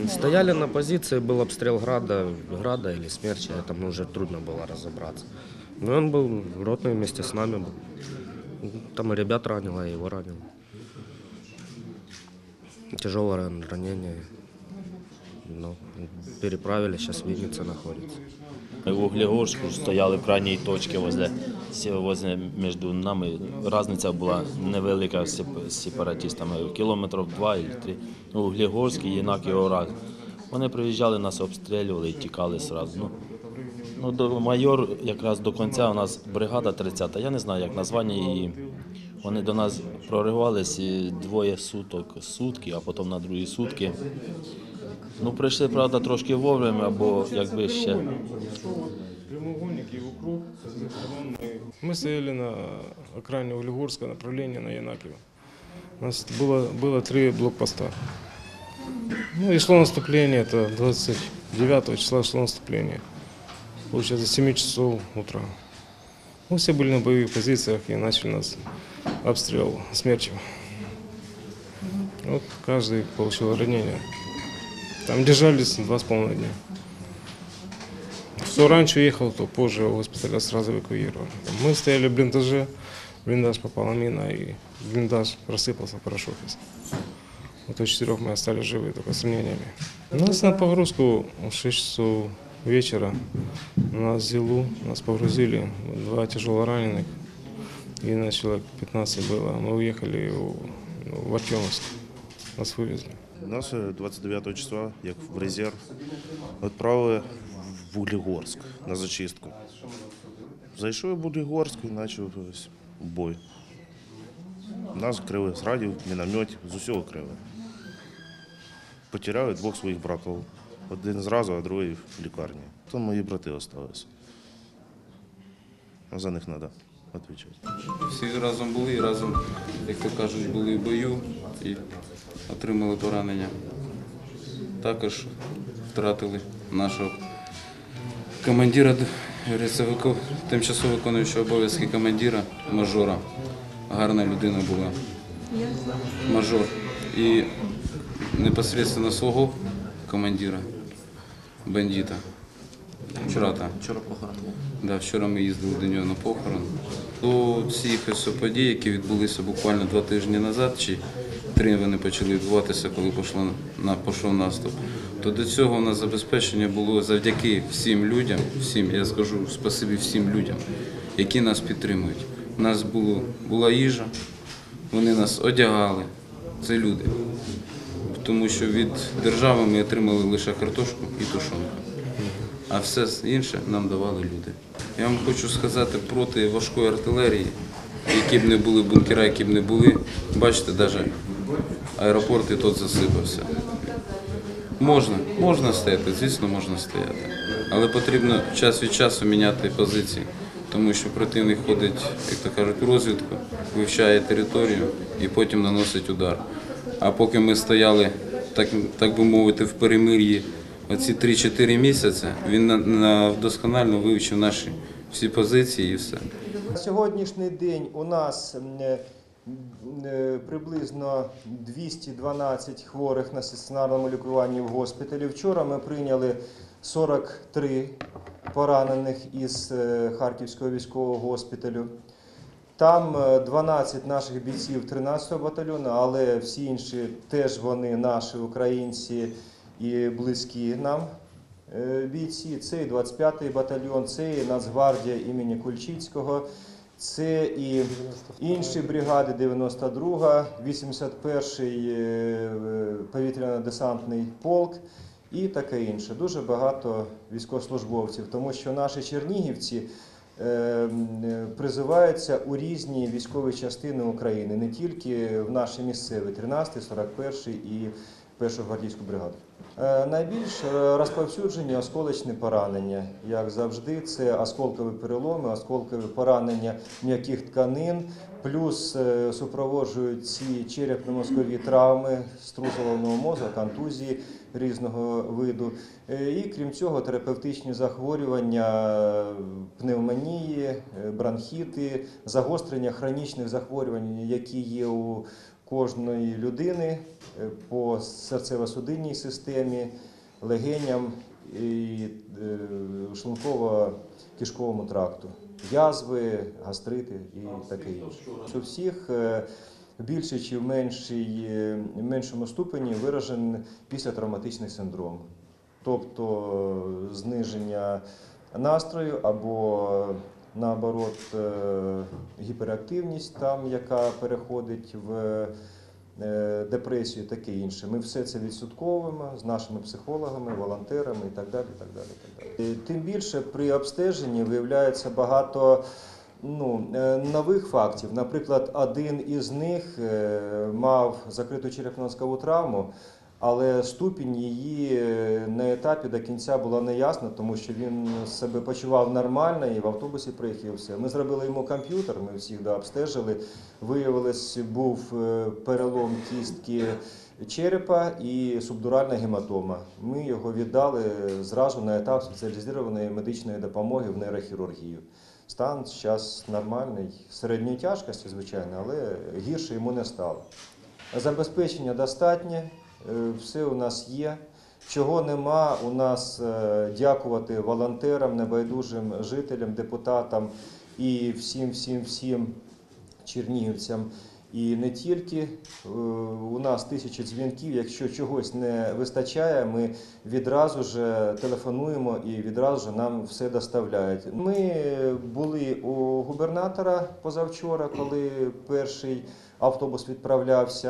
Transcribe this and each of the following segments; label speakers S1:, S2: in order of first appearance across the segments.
S1: Стояли на позиции, был обстрел града или смерча, там уже трудно было разобраться. Но он был ротный вместе с нами был. Там и ребят ранило, и его ранило. Тяжелое ранение. Но переправили, сейчас в Виннице находится.
S2: В Углегорську стояли в крайній точці возле між нами. Різниця була невелика з сепаратистами, кілометрів 2 чи 3. Углегорський, Єнак і Орак. Вони приїжджали, нас обстрілювали і тікали одразу. До майор, якраз до кінця у нас бригада 30-та, я не знаю, як названня її. Вони до нас проривалися двоє сутки, а потім на другі сутки. Прийшли, правда, трошки вовремя, бо якби ще.
S3: Прямоугольник и укроп с одной стороны. Мы стояли на окраине Углегорска, направление на Янакиево. У нас было 3 блокпоста. И шло наступление, это 29 числа шло наступление. Получается, с 7 часов утра. Мы все были на боевых позициях и начали нас обстрел смерчем. Вот каждый получил ранение. Там держались 2,5 дня. Кто раньше уехал, то позже госпиталя сразу эвакуировали. Мы стояли в блиндаже, в блиндаж попала мина, и блиндаж рассыпался в порошок. Вот у 4 мы остались живы, только с ранениями. Нас на погрузку в 6 часов вечера на Зилу нас погрузили, 2 тяжело раненых, и на человек 15 было. Мы уехали в Артемовск, нас вывезли.
S4: Нас 29 числа, як в резерв, відправили в Углегорськ на зачистку. Зайшов в Углегорськ і почав бой. Нас крили з радів, мінометів, з усього крили. Потеряли 2 своїх братів. Один зразу, а другий в лікарні. Там мої брати залишилися. За них треба відповідати.
S5: Всі разом були і разом, як то кажуть, були в бою і отримали поранення. Також втратили нашого командира, тимчасово виконуючого обов'язки командира, мажора. Гарна людина була, мажор. І непосередньо свого командира, бандита. Вчора похорон. Да, вчора ми їздили до нього на похорон. До всіх подій, які відбулися буквально 2 тижні назад, чи 3 вони почали відбуватися, коли пішов наступ, то до цього у нас забезпечення було завдяки всім людям, я скажу спасибі всім людям, які нас підтримують. У нас була їжа, вони нас одягали, це люди. Тому що від держави ми отримали лише картошку і тушонку, а все інше нам давали люди. Я вам хочу сказати, проти важкої артилерії, які б не були бункера, які б не були, бачите, навіть аеропорт і тот засипався. Можна стояти, звісно, можна стояти, але потрібно час від часу міняти позиції, тому що противник ходить, як то кажуть, у розвідку, вивчає територію і потім наносить удар. А поки ми стояли, так би мовити, в перемир'ї оці 3-4 місяці, він досконально вивчив наші всі позиції і все.
S6: На сьогоднішній день у нас приблизно 212 хворих на стаціонарному лікуванні в госпіталі. Вчора ми прийняли 43 поранених із Харківського військового госпіталю. Там 12 наших бійців 13-го батальйону, але всі інші теж вони наші українці і близькі нам бійці. Це і 25-й батальйон, це і Нацгвардія імені Кульчицького, це і інші бригади, 92-га, 81-й повітряно-десантний полк і таке інше. Дуже багато військовослужбовців, тому що наші чернігівці призиваються у різні військові частини України, не тільки в наші місцеві, 13-й, 41-й і 1-ю гвардійську бригаду. Найбільш розповсюджені осколочні поранення, як завжди, це осколкові переломи, осколкові поранення м'яких тканин, плюс супроводжують ці черепно-мозкові травми, струс головного мозку, контузії різного виду. І крім цього, терапевтичні захворювання, пневмонії, бронхіти, загострення хронічних захворювань, які є у кожної людини по серцево-судинній системі, легеням і шлунково-кишковому тракту, язви, гастрити і таке інше. У всіх в більшій чи в меншому ступені виражений післятравматичний синдром, тобто зниження настрою або наоборот гіперактивність, там, яка переходить в депресію, таке інше. Ми все це відслідковуємо з нашими психологами, волонтерами і так далі. І так далі, і так далі. Тим більше при обстеженні виявляється багато нових фактів. Наприклад, один із них мав закриту черепно-мозкову травму, але ступінь її на етапі до кінця була неясна, тому що він себе почував нормально і в автобусі приїхав. Все. Ми зробили йому комп'ютер, ми всіх обстежили. Виявилось, був перелом кістки черепа і субдуральна гематома. Ми його віддали зразу на етап спеціалізованої медичної допомоги в нейрохірургію. Стан зараз нормальний, середньої тяжкості, звичайно, але гірше йому не стало. Забезпечення достатнє, все у нас є. Чого нема, у нас дякувати волонтерам, небайдужим жителям, депутатам і всім чернігівцям. І не тільки. У нас 1000 дзвінків, якщо чогось не вистачає, ми відразу ж телефонуємо і відразу ж нам все доставляють. Ми були у губернатора позавчора, коли перший автобус відправлявся.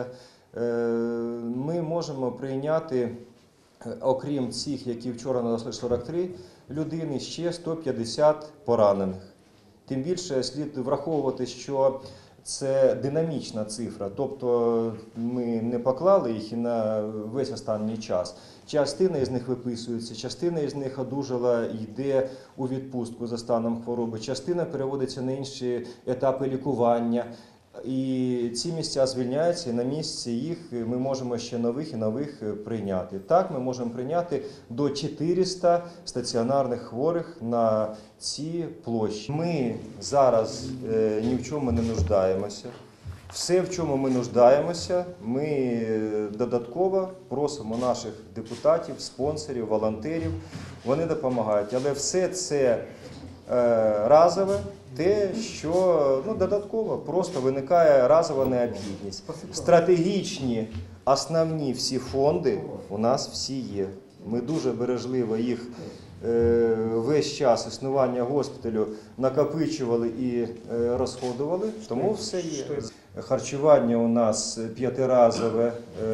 S6: Ми можемо прийняти, окрім цих, які вчора надійшли 43 людини, ще 150 поранених. Тим більше слід враховувати, що це динамічна цифра, тобто ми не поклали їх і на весь останній час. Частина із них виписується, частина із них одужала і йде у відпустку за станом хвороби, частина переводиться на інші етапи лікування. І ці місця звільняються, і на місці їх ми можемо ще нових і нових прийняти. Так, ми можемо прийняти до 400 стаціонарних хворих на ці площі. Ми зараз ні в чому не нуждаємося. Все, в чому ми нуждаємося, ми додатково просимо наших депутатів, спонсорів, волонтерів. Вони допомагають. Але все це разове. Те, що додатково просто виникає разова необхідність. Стратегічні, основні всі фонди у нас всі є. Ми дуже бережливо їх весь час існування госпіталю накопичували і розходували, тому все є. Харчування у нас 5-разове,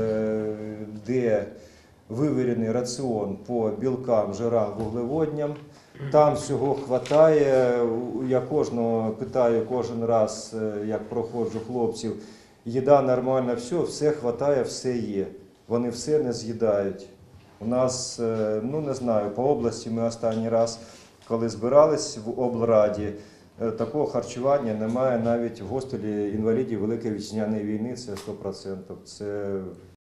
S6: де вивірений раціон по білкам, жирам, вуглеводням. Там всього вистачає. Я кожного питаю кожен раз, як проходжу хлопців, їда нормальна, все вистачає, все є. Вони все не з'їдають. У нас, не знаю, по області ми останній раз, коли збирались в облраді, такого харчування немає навіть в госпіталі інвалідів Великої Вітчизняної війни, це 100%. Це